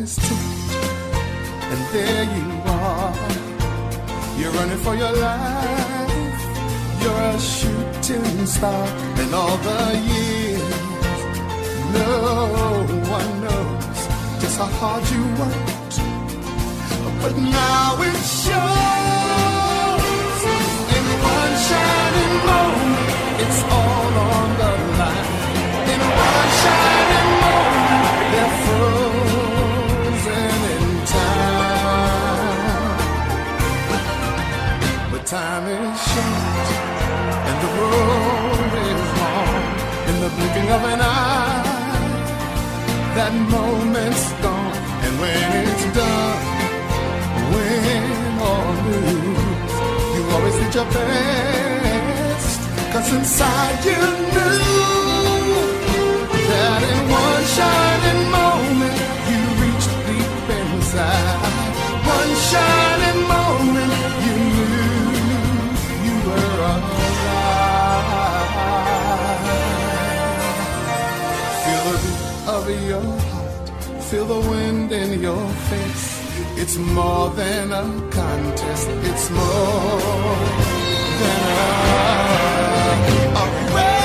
his tweet, and there you are. You're running for your life. You're a shooting star. And all the years, no one knows just how hard you worked. But now it shows. In one shining moment, it's all on the line. In one shining moment, they're frozen in time. But time is short, and the road is long. In the blinking of an eye, that moment's gone. And when it's done, win or lose, you always did your best. 'Cause inside you knew that in one shining moment you reached deep inside. One shining moment you knew you were alive. Feel the beat of your heart, feel the wind in your face. It's more than a contest, it's more than a race.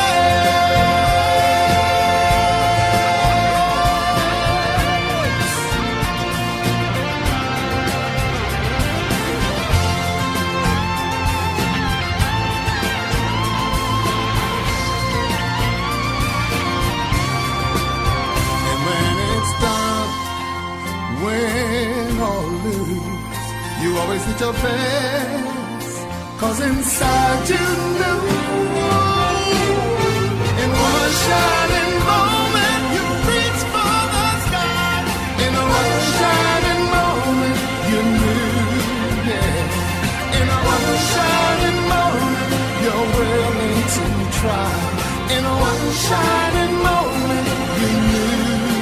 And when it's done, win or lose, you always did your best. 'Cause inside you knew, in one shining moment you reached for the sky. In one shining moment you knew, yeah. In one shining moment you're willing to try. In one shining moment you knew.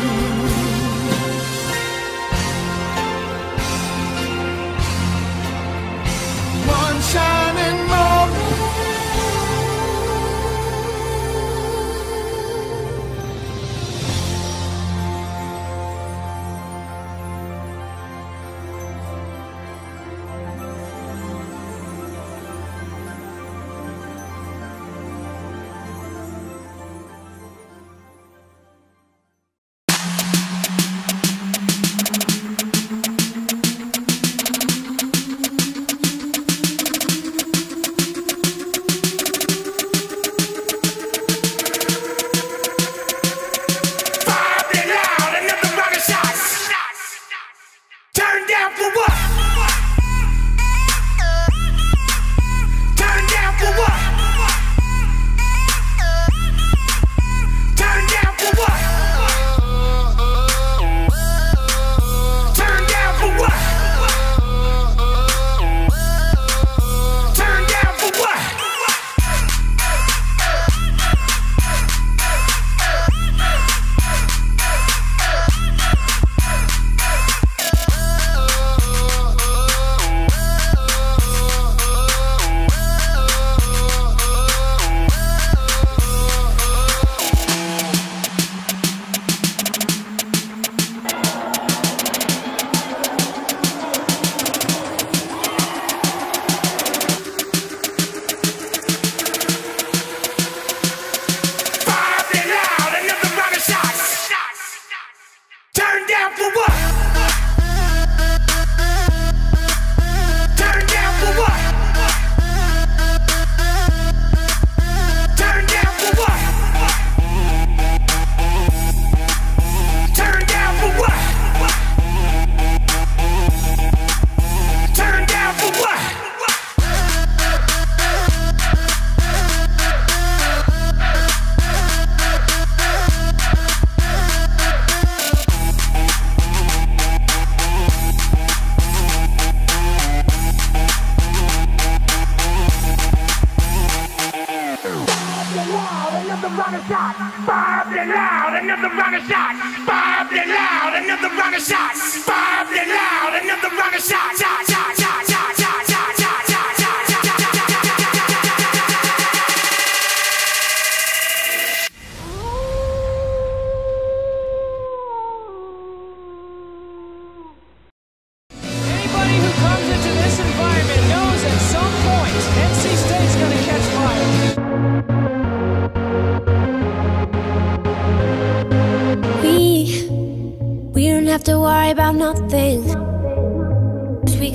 One shining moment.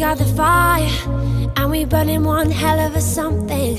got the fire, and we burning one hell of a something.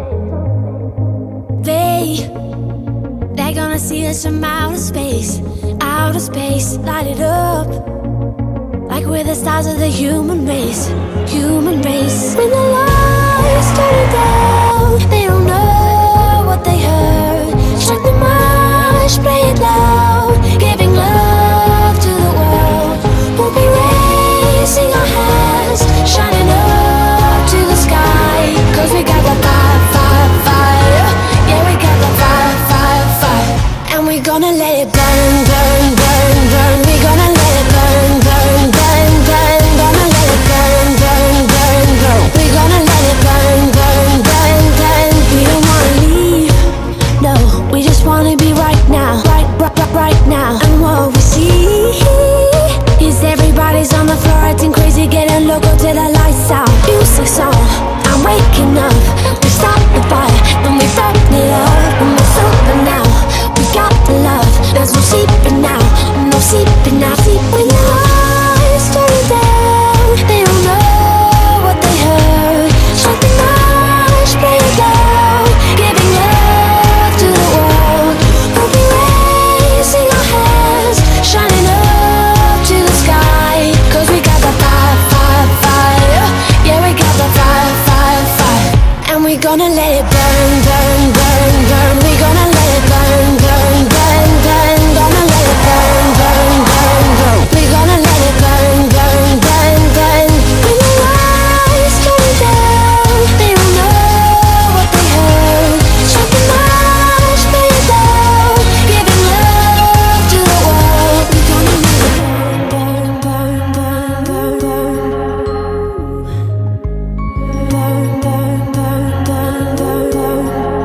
They're gonna see us from outer space, light it up like we're the stars of the human race, human race. When the lights turn down, they don't know what they heard. Strike the march, play it loud, giving love to the world. We'll be raising our hands, shining up to the sky, 'cause we got the fire, fire, fire. Yeah, we got the fire, fire, fire. And we're gonna let it burn, burn, burn, burn. We're gonna let it burn, burn, burn, burn. Gonna let it burn, burn, burn, burn. We're gonna let it burn, burn, burn, burn. We don't wanna leave, no, we just wanna be right now, right now. And what we see is everybody's on the floor acting crazy, getting loco till the lights out. Music's on, I'm waking up. We stopped the fire, and we burned it up. And we're sober now, we got the love. There's no sleeping now, no sleeping now. When the lights turn down, they don't know what they heard. Strike the march, play it loud, giving love to the world. We'll be raising our hands, shining up to the sky, 'cause we got the fire, fire, fire. Yeah, we got the fire, fire, fire. And we're gonna let it burn, burn, burn, burn. We're gonna let it burn, burn, burn, burn. Gonna let it burn, burn, burn, burn. We're gonna let it burn, burn, burn, burn. When the lights turn down, they don't know what they heard. Strike the march, play it loud, giving love to the world. We're gonna let it burn, burn, burn, burn, burn, burn, burn, burn, burn, burn, burn.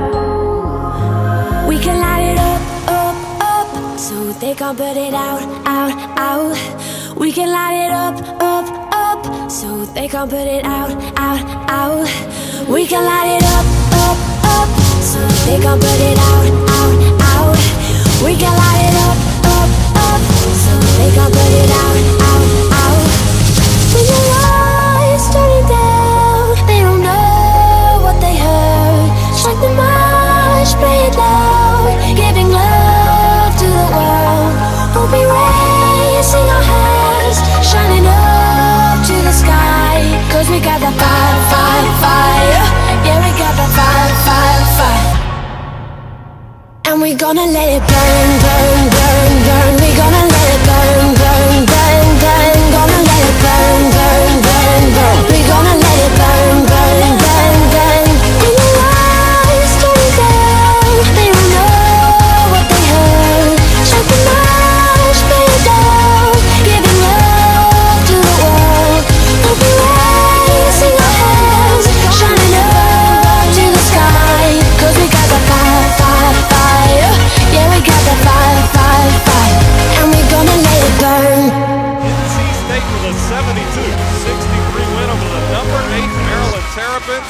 We can light it up, up, up, so they can't put it out, out, out. We can light it up, up, up, so they can't put it out, out, out. We can light it up, up, up, so they can't put it out, out, out. We can light it up, up, up, so they can't put it out, out, out. When the lights turn down, they don't know what they heard. Strike the march, play it loud, giving love to the world. We'll be raising our hands, shining up to the sky, 'cause we got the fire, fire, fire. Yeah, we got the fire, fire, fire. And we're gonna let it burn, burn, burn, burn. We're gonna let it burn, burn, burn, burn. Gonna let it burn, burn, burn, burn. We're gonna let it burn, burn, burn, burn. When the lights turn down, they don't know what they heard. Strike the march, play it loud, giving love to the world. We'll be raising our hands, shining up to the sky, 'cause we got the fire, fire, fire. Yeah, we got the fire, fire, fire. And we're gonna let it burn. NC State with a 72-63 win over the number 8 Maryland Terrapins.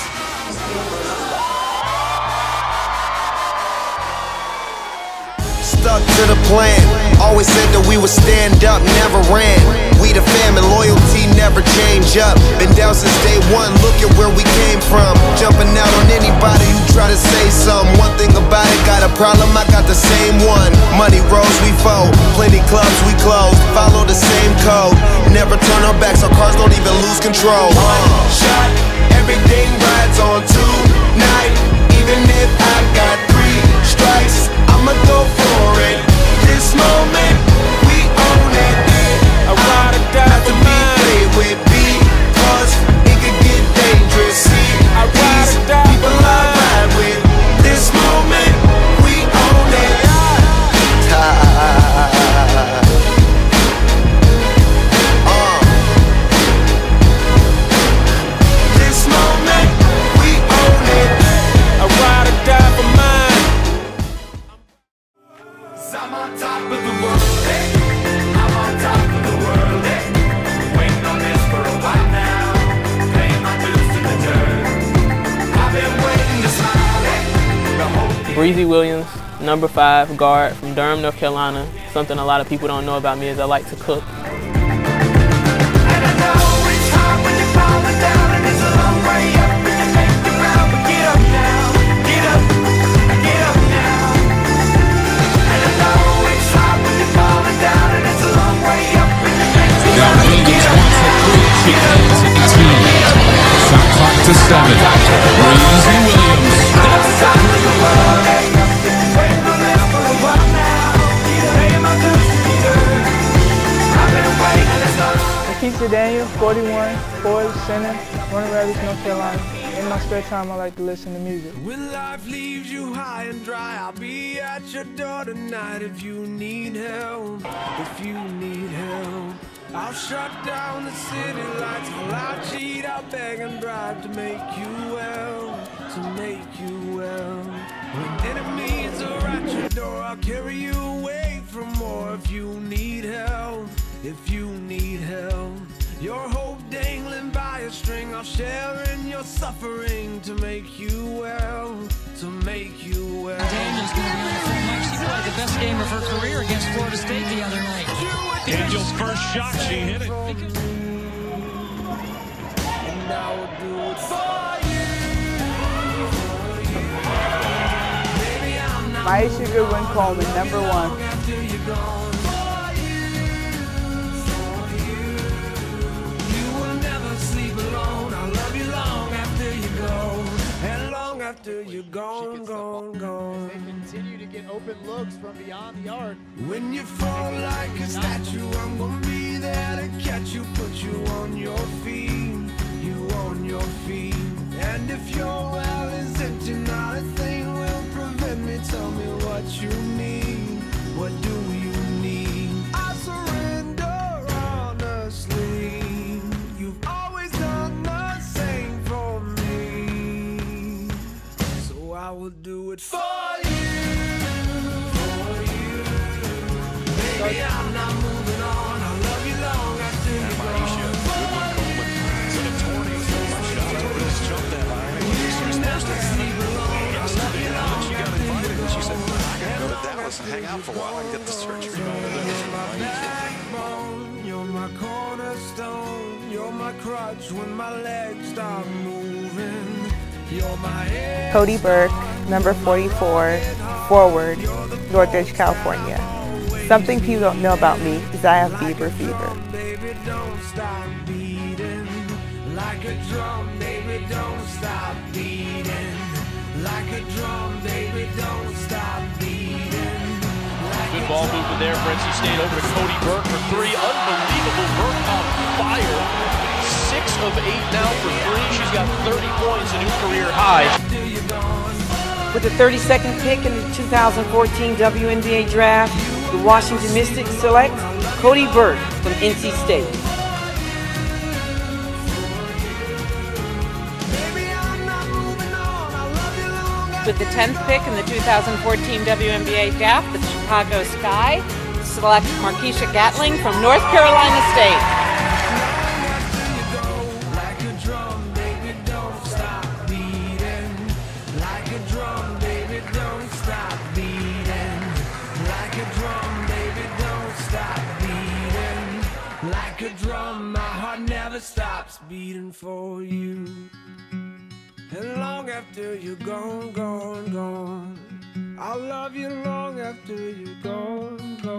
Stuck to the plan, always said that we would stand up, never ran. We the fam and loyalty never change up. Been down since day one, look at where we came from. Jumping out on anybody who try to say something. One thing about it, got a problem, I got the same one. Money rolls, we fold, plenty clubs, we close. Follow the same code, never turn our backs, our cars don't even lose control. One shot, everything rides on tonight. Even if I got 3 strikes, I'ma go for it. This moment, we own it. I ride or die for mine. Play with because it could get dangerous. See, I ride or die people for I mine. ride with. This moment, we own it. This moment, we own it. I ride or die for mine. I'm on top of the world, hey. I'm on top of the world, hey. Waiting on this for a while now. Paying my bills to the dirt. I've been waiting to smile, hey. The whole Breezy Williams, number 5 guard from Durham, North Carolina. Something a lot of people don't know about me is I like to cook. And I know it's hard when you're cut to 7. Breezy Williams. Keisha Daniel, 41, Ford Center, Warner Robins, North Carolina. In my spare time, I like to listen to music. When life leaves you high and dry, I'll be at your door tonight if you need help. If you need help, I'll shut down the city lights. I'll cheat, I'll beg and bribe to make you well, to make you well. When enemies are at your door, I'll carry you away from more. If you need help, if you need help, your hope dangling by a string, I'll share in your suffering to make you well, to make you well. Daniel's going to be on the front line. She played the best game of her career against Florida State the other night. Daniel's first shot, she hit it. And I will do it for you. Baby, I'm not Maisha Goodwin called me #1. after you're gone. After you're gone, gone. They continue to get open looks from beyond the arc. When you fall like a statue, I'm gonna be there to catch you, put you on your feet, you on your feet. And if your well is empty, not a thing will prevent me. Tell me what you need, what do you need? I surrender honestly. You've always done the same for me. I will do it for you, Baby, I'm not moving on. I love you long after you're Maisha gone. Goodwin to the 20. Shot to Bruce, jumped that high. She was supposed to have it yesterday, and then she got invited, and she said, I gotta go to Dallas and hang out for a while and get the surgery. You're my backbone, you're my cornerstone, you're my crutch when my legs stop moving. Cody Burke, number 44, Forward, Northridge, California. Something people don't know about me is I have Bieber fever. Baby, don't stop beating like a drum. Baby, don't stop beating like a drum. Baby, don't stop beating. Good ball movement there for NC State over to Cody Burke for 3. Unbelievable. Burke on fire. 6 of 8 now for 3. She's got 30 points, a new career high. With the 32nd pick in the 2014 WNBA draft, the Washington Mystics select Cody Burke from NC State. With the 10th pick in the 2014 WNBA draft, the Chicago Sky select Markeisha Gatling from North Carolina State. Like a drum, my heart never stops beating for you. And long after you're gone, gone, gone, I'll love you long after you're gone, gone.